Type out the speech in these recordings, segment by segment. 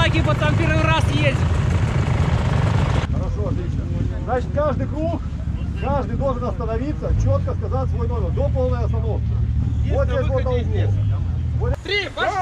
ноги, вот там первый раз ездит. Хорошо, отлично. Значит, каждый круг, каждый должен остановиться, четко сказать свой номер до полной остановки. Вот здесь вот на углу. 3, пошли!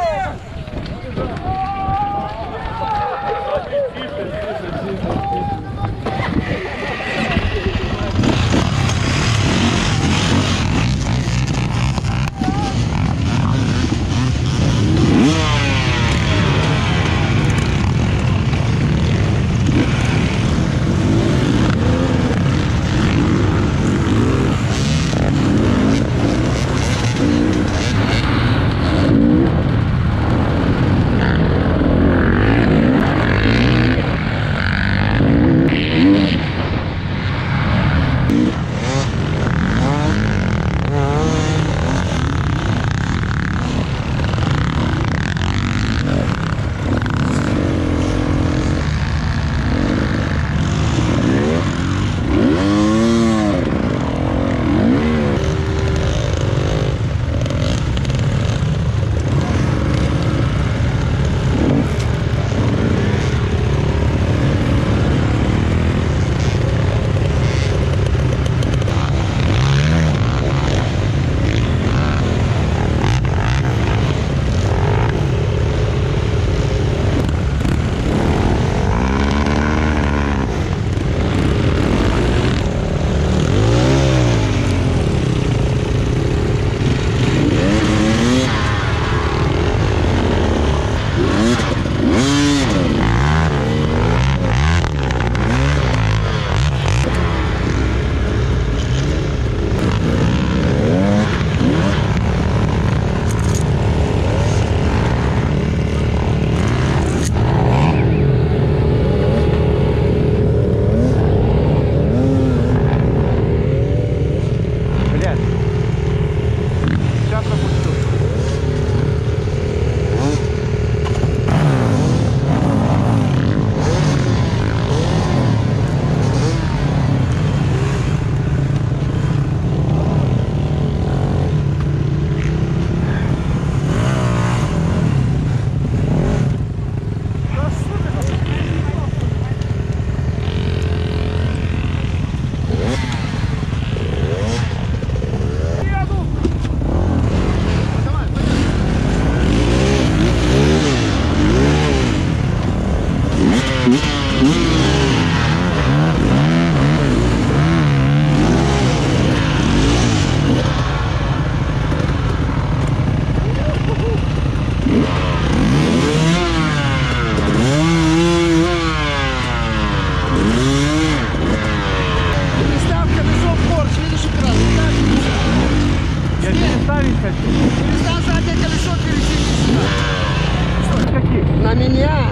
На меня.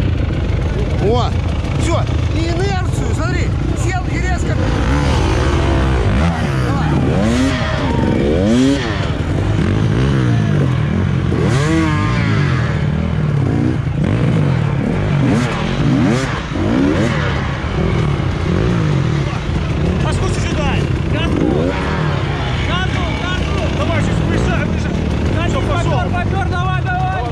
О, все. И инерцию, смотри, сел и резко. Давай. Пошли сюда! Газу! Газу! Газу! Давай, сейчас ближе, ближе! Газу, попер, попер, давай, давай!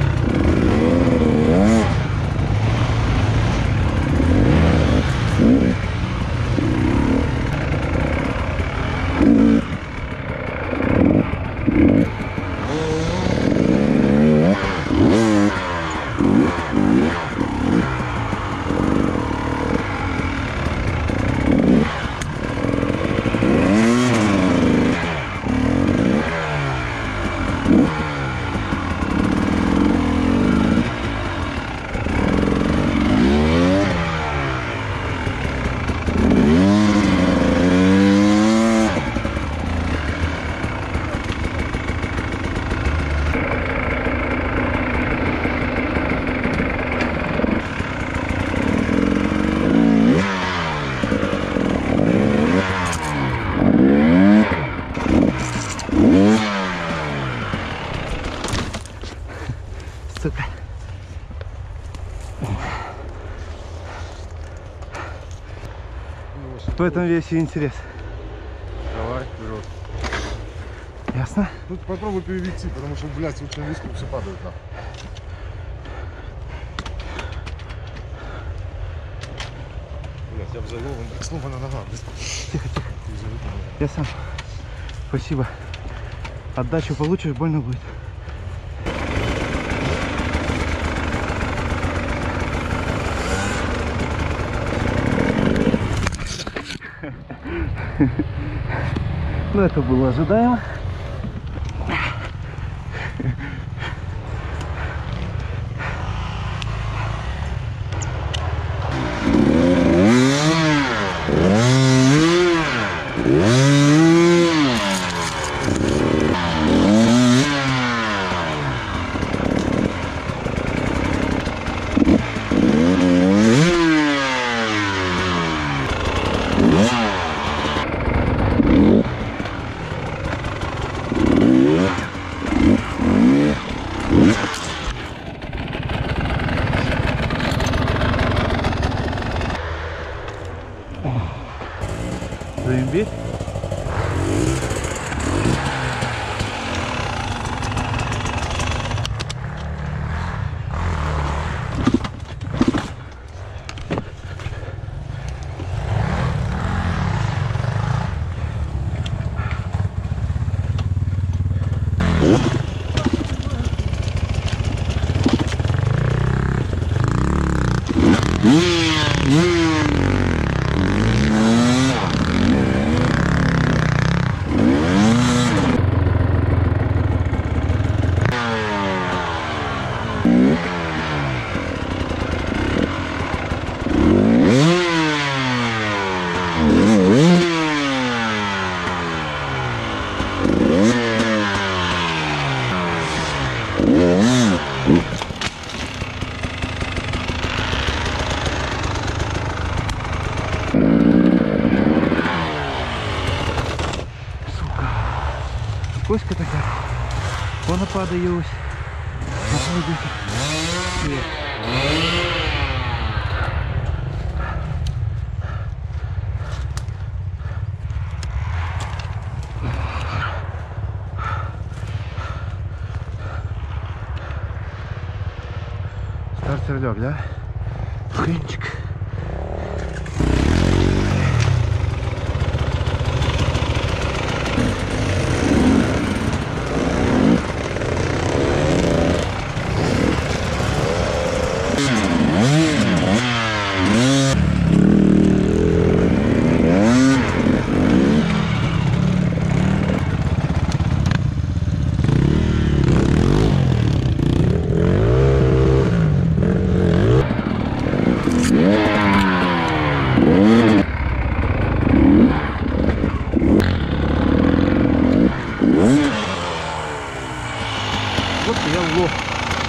Сука. В этом весь и интерес. Давай, вперед. Ясно? Тут попробуй перевести, потому что, блядь, очень низко все падает. Снова на ногах. Тихо, тихо. Я сам. Спасибо. Отдачу получишь, больно будет. Ну, это было ожидаемо. Заимбить. Коська такая. Вона падає ось. Стартер лег, да? Хренчик. Вот я лох.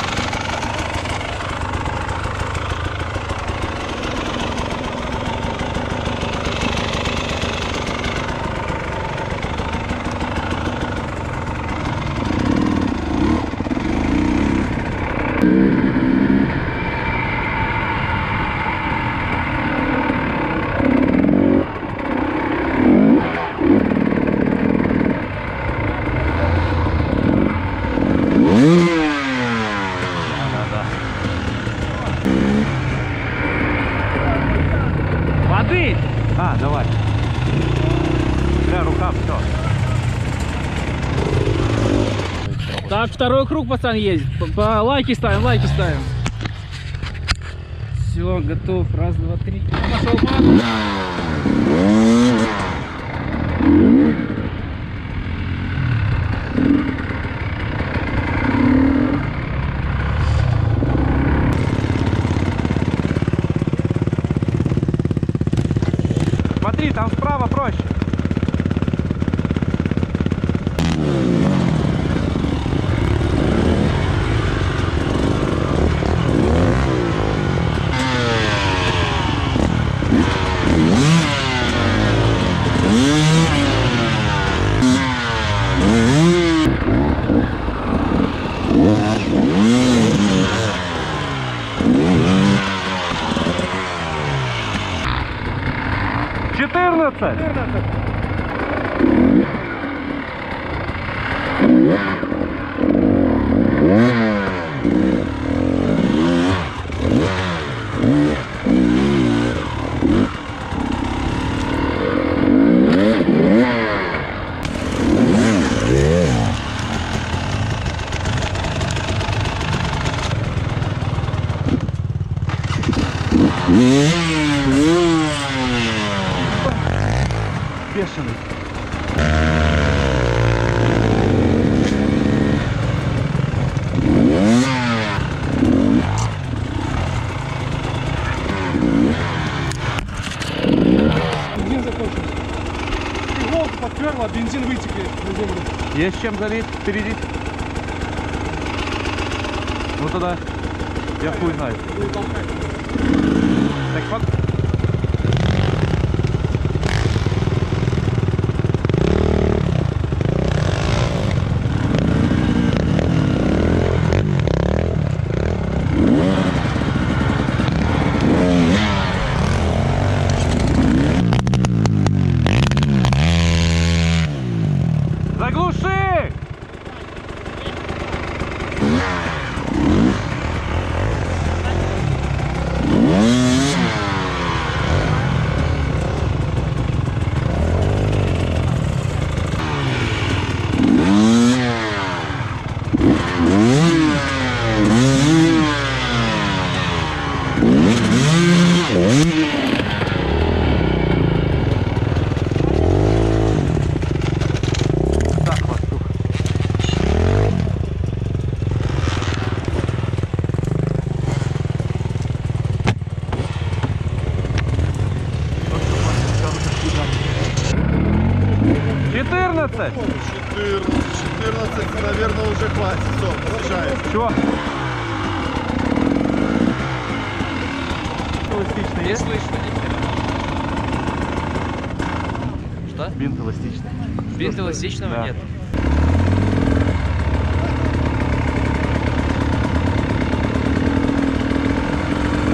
Воды! А, давай. Бля, рука, все. Так, второй круг, пацан, есть. Лайки ставим, лайки ставим. Все, готов. Раз, два, три. Пошел, мат. Смотри, там справа проще. Бешеный. Бензин закончился. Иголку подперла, бензин вытекли на землю. Есть чем залить впереди? Ну тогда я хуй знаю. Так вот. Заглуши! Четырнадцать! 14, наверное, уже хватит. Все, разрешается. Чего? Не Эластичный есть? слышно ни хера. Что? Бинт эластичный. Бинт эластичного Да. нет.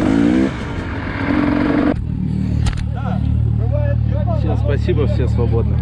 Всем спасибо, все свободны.